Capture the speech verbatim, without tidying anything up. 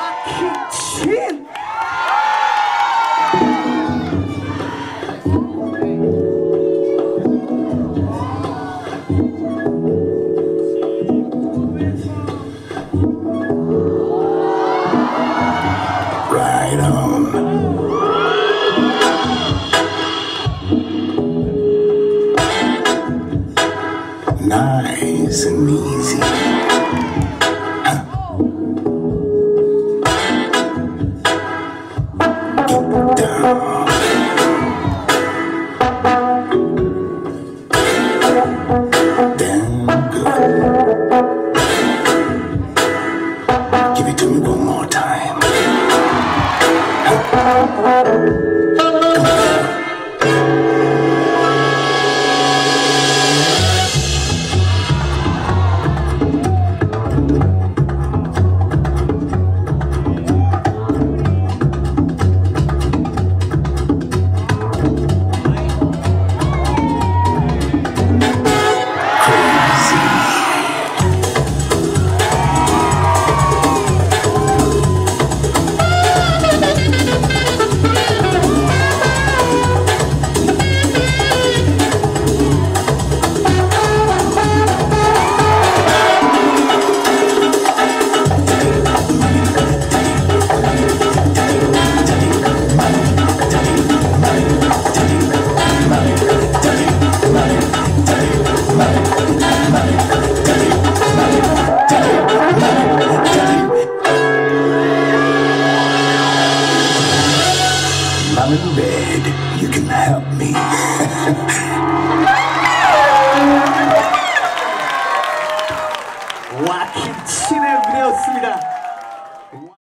Waacking Cheen. Right on. Nice and easy. Huh. Get down. Damn good. Give it to me one more time. Huh. I'm in bed. You can help me. Waacking Cheen의 무대였습니다.